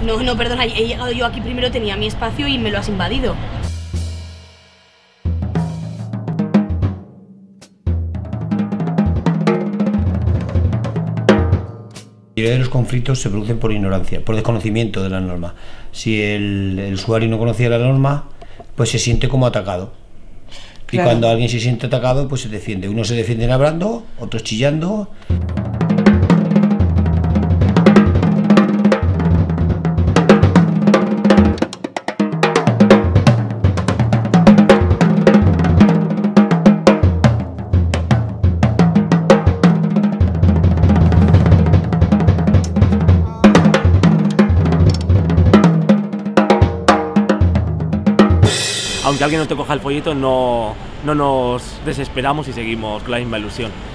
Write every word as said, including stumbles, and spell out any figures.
No, no, perdona, he llegado yo aquí primero, tenía mi espacio y me lo has invadido. La mayoría de los conflictos se producen por ignorancia, por desconocimiento de la norma. Si el, el usuario no conocía la norma, pues se siente como atacado. Y Claro. cuando alguien se siente atacado, pues se defiende. Unos se defienden hablando, otros chillando. Aunque alguien no te coja el folleto, no, no nos desesperamos y seguimos con la misma ilusión.